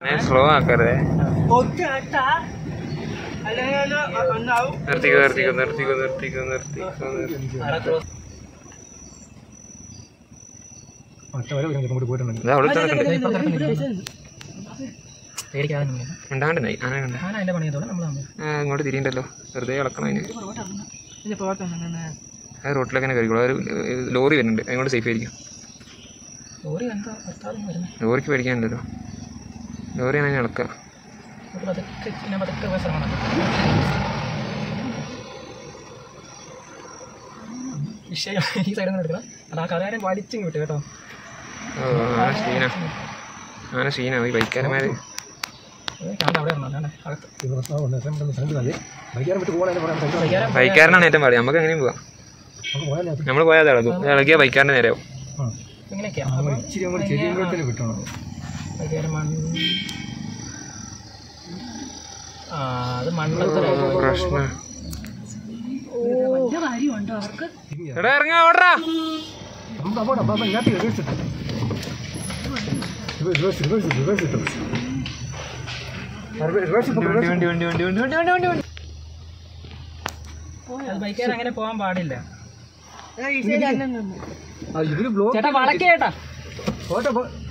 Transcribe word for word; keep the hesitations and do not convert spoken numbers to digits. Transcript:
Slow ആക്കരുതേ. നിർത്തിക്കോ നിർത്തിക്കോ നിർത്തിക്കോ നിർത്തിക്കോ നിർത്തിക്കോ നിർത്തിക്കോ. ഇങ്ങോട്ട് തിരിയണ്ടല്ലോ, വെറുതെ ഇളക്കണം അതിന്. ആ റോട്ടിലൊക്കെ തന്നെ കയറിക്കോളൂ. ഒരു ലോറി വരുന്നുണ്ട്, അതിനോട് സേഫ് ആയിരിക്കും. ലോറിക്ക് പേടിക്കാനുണ്ടല്ലോ, ലോറിയാണ് അതിന് ഇളക്കുക. ഓ ആന ക്ഷീണ ആന ക്ഷീണ ഈ ബൈക്കാരന്മാര്. ബൈക്കാരനാണ് ഏറ്റവും പാടി. നമുക്ക് എങ്ങനെയും പോവാം. നമ്മൾ പോയാൽ ഇളകും, ഇളകിയ ബൈക്കാരൻ്റെ നേരെയാവും. പ്രശ്നം. എടാ ഇറങ്ങാ, ഓടറാ. അങ്ങനെ പോവാൻ പാടില്ല. ചേട്ടാ വളക്കേട്ടാ.